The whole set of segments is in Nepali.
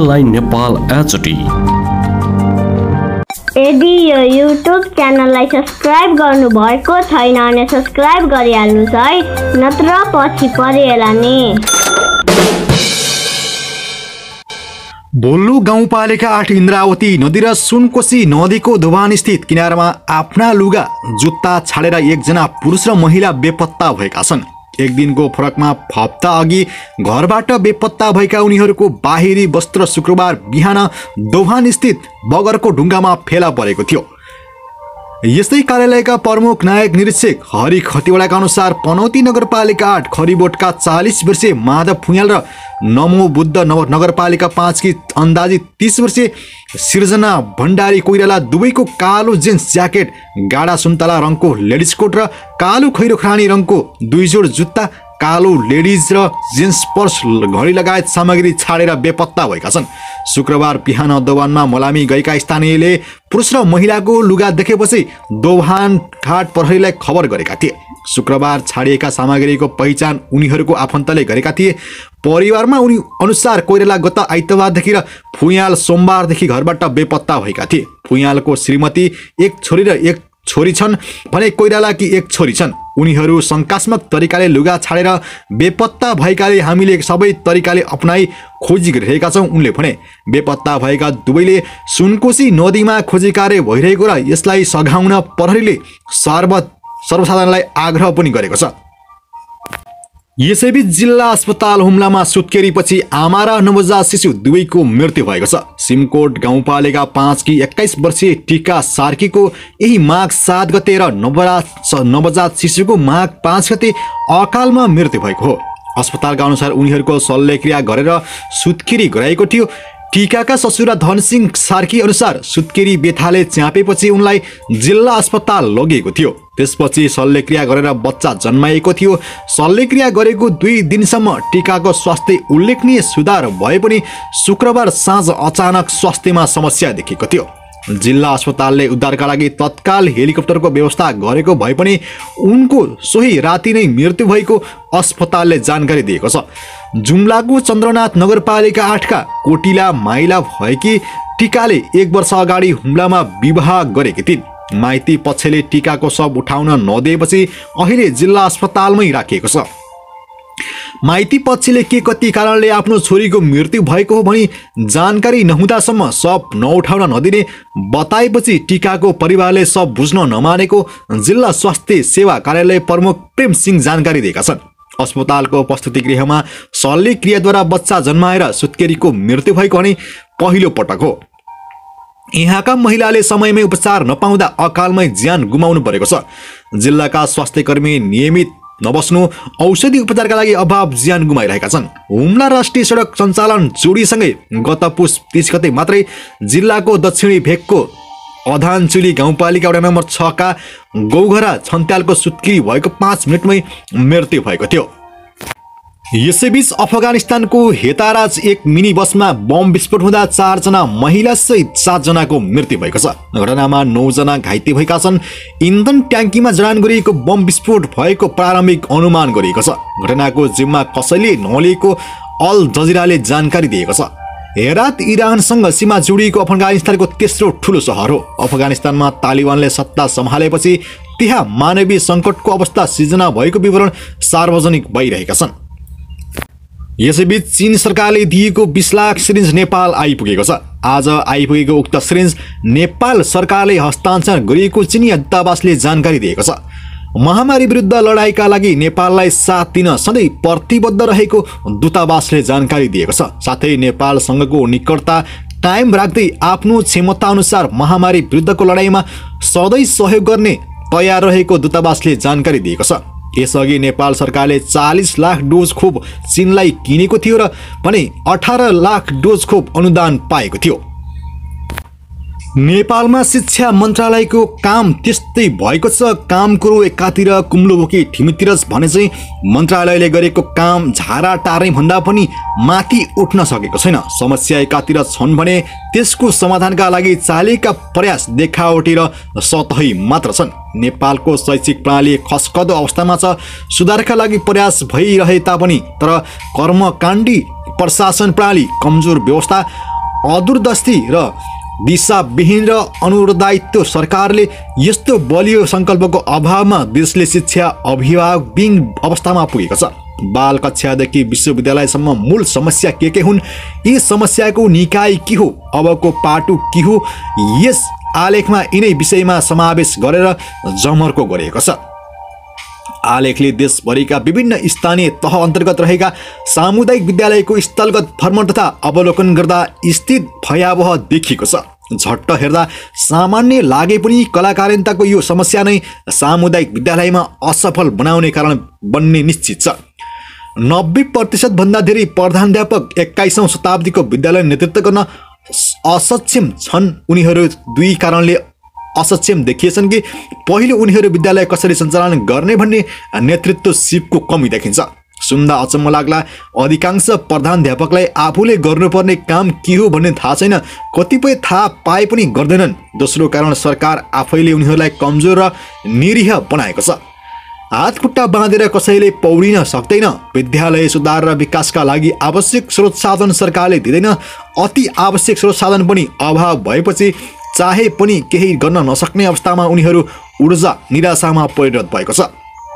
Online Nepal HD. यदि यो युट्युब च्यानललाई सब्स्क्राइब गर्नुभएको छैन भने सब्स्क्राइब गरिहाल्नुहोस् है, नत्र पछि परिएला नि। भोल्लु गाउँपालिका 8 इन्द्रावती नदी र सुनकोशी नदीको दोभान स्थित किनारमा आफ्ना लुगा जुत्ता छाडेर एकजना पुरुष र महिला बेपत्ता भएका छन्। एक दिनको फरकमा हप्ता अघि घरबाट बेपत्ता भएका उनीहरूको बाहिरी वस्त्र शुक्रबार बिहान दोभान स्थित बगरको ढुङ्गामा फेला परेको थियो। यस्तै कार्यालयका प्रमुख नायक निरीक्षक हरि खतिवडाका अनुसार पनौती नगरपालिका 8 खरिबोटका 40 वर्षीय माधव फुयाल र नमो बुद्ध नगरपालिका 5 की अन्दाजित 30 वर्षीय सिर्जना भण्डारी कोइराला दुवैको कालो जिन्स ज्याकेट, गाढा सुन्तला रङको लेडिज कोट र कालो खैरो खानी रङको 2 जोड जुत्ता, कालो लेडिज र जिन्स पर्स, घडी लगायत सामग्री छाडेर बेपत्ता भएका छन्। शुक्रबार बिहान दोभानमा मलामी गएका स्थानीयले पुरुष र महिलाको लुगा देखेपछि दोभान घाट प्रहरीलाई खबर गरेका थिए। शुक्रबार छाडिएका सामग्रीको पहिचान उनीहरूको आफन्तले गरेका थिए। परिवारमा उनी अनुसार कोइराला गत आइतबारदेखि र फुयाल सोमबारदेखि घरबाट बेपत्ता भएका थिए। फुयालको श्रीमती एक छोरी र एक छोरी छन् भने कोइरालाकी एक छोरी छन्। उनीहरू शंकास्पद तरिकाले लुगा छाडेर बेपत्ता भएकाले हामीले सबै तरिकाले अपनाई खोजी गरिरहेका छौँ, उनले भने। बेपत्ता भएका दुवैले सुनकोशी नदीमा खोजी कार्य भइरहेको र यसलाई सघाउन प्रहरीले सर्वसाधारणलाई आग्रह पनि गरेको छ। यसैबीच जिल्ला अस्पताल हुम्लामा सुत्केरीपछि आमा र नवजात शिशु दुवैको मृत्यु भएको छ। सिमकोट गाउँपालिका 5 की 21 वर्षीय टिका सार्कीको यही माघ 7 गते र नवजात शिशुको माघ 5 गते अकालमा मृत्यु भएको हो। अस्पतालका अनुसार उनीहरूको शल्यक्रिया गरेर सुत्केरी गराएको थियो। टिकाका ससुरा धनसिंह सार्की अनुसार सुत्केरी बेथाले च्यापेपछि उनलाई जिल्ला अस्पताल लगिएको थियो। त्यसपछि शल्यक्रिया गरेर बच्चा जन्माएको थियो। शल्यक्रिया गरेको 2 दिनसम्म टिकाको स्वास्थ्य उल्लेखनीय सुधार भए पनि शुक्रबार साँझ अचानक स्वास्थ्यमा समस्या देखिएको थियो। जिल्ला अस्पतालले उद्धारका लागि तत्काल हेलिकप्टरको व्यवस्था गरेको भए पनि उनको सोही राति नै मृत्यु भएको अस्पतालले जानकारी दिएको छ। जुम्लाको चन्द्रनाथ नगरपालिका 8 का कोटिला माइला भएकी टिकाले 1 वर्ष अगाडि हुम्लामा विवाह गरेकी थिइन्। माइती पक्षले टिकाको शव उठाउन नदिएपछि अहिले जिल्ला अस्पतालमै राखिएको छ। माइती पक्षले के कति कारणले आफ्नो छोरीको मृत्यु भएको हो भनी जानकारी नहुँदासम्म शव नउठाउन नदिने बताएपछि टिकाको परिवारले शव बुझ्न नमानेको जिल्ला स्वास्थ्य सेवा कार्यालय प्रमुख प्रेम सिंह जानकारी दिएका छन्। अस्पतालको प्रस्तुति गृहमा शल्यक्रियाद्वारा बच्चा जन्माएर सुत्केरीको मृत्यु भएको भने पहिलो पटक हो। यहाँका महिलाले समयमै उपचार नपाउँदा अकालमै ज्यान गुमाउनु परेको छ। जिल्लाका स्वास्थ्यकर्मी नियमित नबस्नु, औषधि उपचारका लागि अभाव ज्यान गुमाइरहेका छन्। हुम्ला राष्ट्रिय सडक सञ्चालन जोडीसँगै गत पुस 30 गते मात्रै जिल्लाको दक्षिणी भेगको अधानचुली गाउँपालिका वडा नम्बर 6 का गौघरा छन्त्यालको सुत्केरी भएको 5 मिनटमै मृत्यु भएको थियो। यसैबीच अफगानिस्तानको हेताराज एक मिनी बसमा बम विस्फोट हुँदा 4 जना महिला सहित 7 जनाको मृत्यु भएको छ। घटनामा 9 जना घाइते भएका छन्। इन्धन ट्याङ्कीमा जडान गरिएको बम विस्फोट भएको प्रारम्भिक अनुमान गरिएको छ। घटनाको जिम्मा कसैले नलिएको अल जजिराले जानकारी दिएको छ। हेरात इरानसँग सीमा जोडिएको अफगानिस्तानको तेस्रो ठुलो सहर हो। अफगानिस्तानमा तालिबानले सत्ता सम्हालेपछि त्यहाँ मानवीय सङ्कटको अवस्था सिर्जना भएको विवरण सार्वजनिक भइरहेका छन्। यसैबीच चीन सरकारले दिएको 20 लाख सिरिन्ज नेपाल आइपुगेको छ। आज आइपुगेको उक्त सिरिन्ज नेपाल सरकारले हस्तान्तरण गरिएको चिनिया दूतावासले जानकारी दिएको छ। महामारी विरुद्ध लडाईँका लागि नेपाललाई साथ दिन सधैँ प्रतिबद्ध रहेको दूतावासले जानकारी दिएको छ। साथै नेपालसँगको निकटता कायम राख्दै आफ्नो क्षमता अनुसार महामारी विरुद्धको लडाईँमा सधैँ सहयोग गर्ने तयार रहेको दूतावासले जानकारी दिएको छ। यसअघि नेपाल सरकारले 40 लाख डोज खोप चीनलाई किनेको थियो र भने 18 लाख डोज खोप अनुदान पाएको थियो। नेपालमा शिक्षा मन्त्रालयको काम त्यस्तै भएको छ। काम कुरो एकातिर कुम्लोबोकी ठिमितिरस भने चाहिँ मन्त्रालयले गरेको काम झारा टार्ने भन्दा पनि माथि उठ्न सकेको छैन। समस्या एकातिर छन् भने त्यसको समाधानका लागि चालेका प्रयास देखावटी र सतही मात्र छन्। नेपालको शैक्षिक प्रणाली खस्कदो अवस्थामा छ। सुधारका लागि प्रयास भइरहे तापनि तर कर्मकाण्डी प्रशासन प्रणाली, कमजोर व्यवस्था, अदूरदर्शी र दिशाविहीन र अनुदायित्व सरकारले यस्तो बलियो सङ्कल्पको अभावमा देशले शिक्षा अभिभावकविहीन अवस्थामा पुगेको छ। बाल कक्षादेखि विश्वविद्यालयसम्म मूल समस्या के हुन्, यी समस्याको निकाय के हो, अबको पाटो के हो, यस आलेखमा यिनै विषयमा समावेश गरेर जमर्को गरिएको छ। आलेखले देशभरिका विभिन्न स्थानीय तह अन्तर्गत रहेका सामुदायिक विद्यालयको स्थलगत भ्रमण तथा अवलोकन गर्दा स्थित भयावह देखिएको छ। झट्ट हेर्दा सामान्य लागे पनि कलाकारिताको यो समस्या नै सामुदायिक विद्यालयमा असफल बनाउने कारण बन्ने निश्चित छ। 90% भन्दा धेरै प्रधानाध्यापक 21औं शताब्दीको विद्यालय नेतृत्व गर्न असक्षम छन्। उनीहरू दुई कारणले असक्षम देखिएछन् कि पहिलो उनीहरू विद्यालय कसरी सञ्चालन गर्ने भन्ने नेतृत्व सिपको कमी देखिन्छ। सुन्दा अचम्म लाग्ला, अधिकांश प्रधानाध्यापकलाई आफूले गर्नुपर्ने काम के हो भन्ने थाहा छैन, कतिपय थाहा पाए पनि गर्दैनन्। दोस्रो कारण सरकार आफैले उनीहरूलाई कमजोर र निरीह बनाएको छ। हात खुट्टा बाँधेर कसैले पौडिन सक्दैन। विद्यालय सुधार र विकासका लागि आवश्यक स्रोत साधन सरकारले दिँदैन। अति आवश्यक स्रोत साधन पनि अभाव भएपछि चाहे पनि केही गर्न नसक्ने अवस्थामा उनीहरू ऊर्जा निराशामा परिणत भएको छ।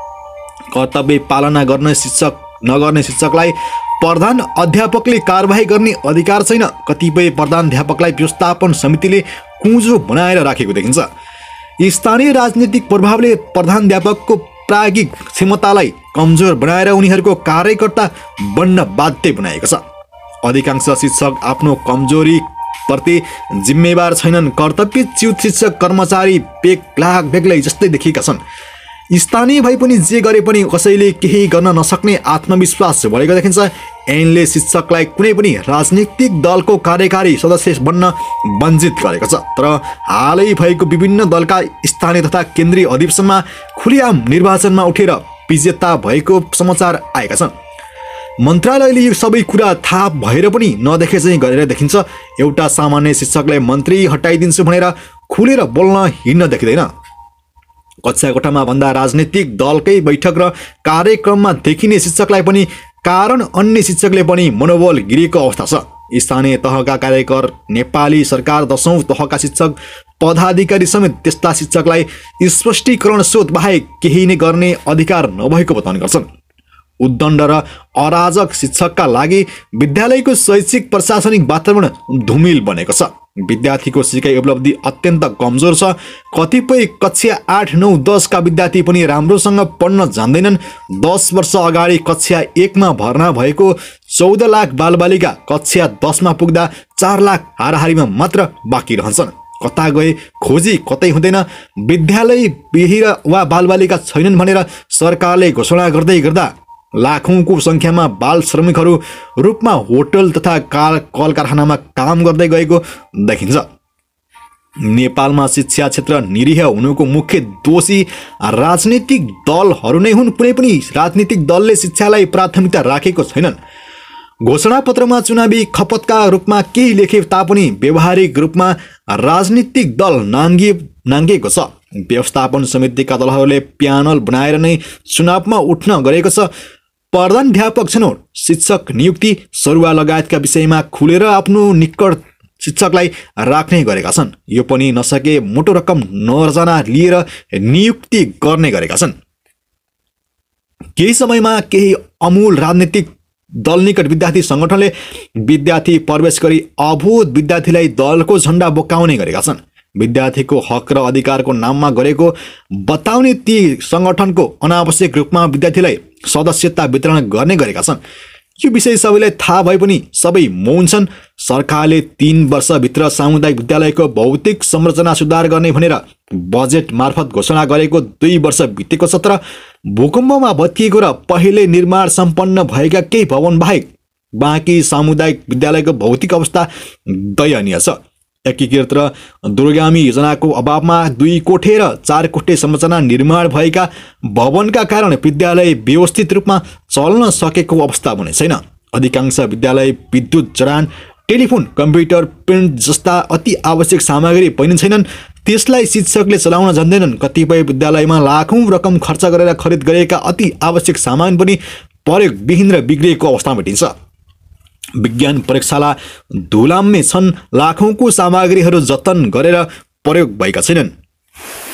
कर्तव्य पालना गर्ने नगर्ने शिक्षकलाई प्रधान अध्यापकले कारबाही गर्ने अधिकार छैन। कतिपय प्रधानाध्यापकलाई व्यवस्थापन समितिले कुँजो बनाएर राखेको देखिन्छ। स्थानीय राजनीतिक प्रभावले प्रधानाध्यापकको प्राज्ञिक क्षमतालाई कमजोर बनाएर उनीहरूको कार्यकर्ता बन्न बाध्य बनाएको छ। अधिकांश शिक्षक आफ्नो कमजोरी प्रति जिम्मेवार छैनन्। कर्तव्यच्युत शिक्षक कर्मचारी बेग्लै जस्तै देखिएका छन्। स्थानीय भए पनि जे गरे पनि कसैले केही गर्न नसक्ने आत्मविश्वास बढेको देखिन्छ। ऐनले शिक्षकलाई कुनै पनि राजनीतिक दलको कार्यकारी सदस्य बन्न वञ्चित गरेको छ। तर हालै भएको विभिन्न दलका स्थानीय तथा केन्द्रीय अधिवेशनमा खुलेआम निर्वाचनमा उठेर विजेता भएको समाचार आएका छन्। मन्त्रालयले यो सबै कुरा थाहा भएर पनि नदेखे चाहिँ गरेर देखिन्छ। एउटा सामान्य शिक्षकले मन्त्री हटाइदिन्छु भनेर खुलेर बोल्न हिँड्न देखिँदैन। कक्षा कोठामा भन्दा राजनीतिक दलकै बैठक र कार्यक्रममा देखिने शिक्षकलाई पनि कारण अन्य शिक्षकले पनि मनोबल गिरेको अवस्था छ। स्थानीय तहका कार्यकर, नेपाली सरकार, 10औं तहका शिक्षक पदाधिकारी समेत त्यस्ता शिक्षकलाई स्पष्टीकरण सोध बाहेक केही नै गर्ने अधिकार नभएको बताउने गर्छन्। उद्दण्ड र अराजक शिक्षकका लागि विद्यालयको शैक्षिक प्रशासनिक वातावरण धुमिल बनेको छ। विद्यार्थीको सिकाइ उपलब्धि अत्यन्त कमजोर छ। कतिपय कक्षा 8, 9, 10 का विद्यार्थी पनि राम्रोसँग पढ्न जान्दैनन्। 10 वर्ष अगाडि कक्षा 1 मा भर्ना भएको 14 लाख बालबालिका कक्षा 10 मा पुग्दा 4 लाख हाराहारीमा मात्र बाँकी रहन्छन्। कता गए खोजी कतै हुँदैन। विद्यालय बिहिर वा बालबालिका छैनन् भनेर सरकारले घोषणा गर्दै गर्दा लाखौंको संख्यामा बाल श्रमिकहरू रूपमा होटल तथा कल कारखानामा काम गर्दै गएको देखिन्छ। नेपालमा शिक्षा क्षेत्र निरीह हुनुको मुख्य दोषी राजनीतिक दलहरू नै हुन्। कुनै पनि राजनीतिक दलले शिक्षालाई प्राथमिकता राखेको छैनन्। घोषणापत्रमा चुनावी खपतका रूपमा केही लेखे तापनि व्यावहारिक रूपमा राजनीतिक दल नाङ्गिएको छ। व्यवस्थापन समितिका दलहरूले प्यानल बनाएर नै चुनावमा उठ्न गरेको छ। प्रधानाध्यापक छनौट, शिक्षक नियुक्ति, सरुवा लगायतका विषयमा खुलेर आफ्नो निकट शिक्षकलाई राख्ने गरेका छन्। यो पनि नसके मोटो रकम नर्जना लिएर नियुक्ति गर्ने गरेका छन्। केही समयमा केही अमूल राजनीतिक दल निकट विद्यार्थी संगठनले विद्यार्थी प्रवेश गरी अबोध विद्यार्थीलाई दलको झण्डा बोकाउने गरेका छन्। विद्यार्थीको हक र अधिकारको नाममा गरेको बताउने ती संगठनको अनावश्यक रूपमा विद्यार्थीलाई सदस्यता वितरण गर्ने गरेका छन्। यो विषय सबैलाई थाहा भए पनि सबै मौन छन्। सरकारले 3 वर्षभित्र सामुदायिक विद्यालयको भौतिक संरचना सुधार गर्ने भनेर बजेट मार्फत घोषणा गरेको 2 वर्ष बितेको छ। तर भूकम्पमा भत्किएको र पहिले निर्माण सम्पन्न भएका केही भवन बाहेक बाँकी सामुदायिक विद्यालयको भौतिक अवस्था दयनीय छ। एकीकृत र दूरगामी योजनाको अभावमा 2 कोठे र 4 कोठे संरचना निर्माण भएका भवनका कारण विद्यालय व्यवस्थित रूपमा चल्न सकेको अवस्था भने छैन। अधिकांश विद्यालय विद्युत जडान, टेलिफोन, कम्प्युटर, प्रिन्ट जस्ता अति आवश्यक सामग्री पनि छैनन्। त्यसलाई शिक्षकले चलाउन जान्दैनन्। कतिपय विद्यालयमा लाखौं रकम खर्च गरेर खरिद गरेका अति आवश्यक सामान पनि प्रयोगविहीन र बिग्रिएको अवस्थामा भेटिन्छ। विज्ञान प्रयोगशाला धुलाममै छन् लाखौंको सामग्रीहरू जतन गरेर प्रयोग भएका छैनन्।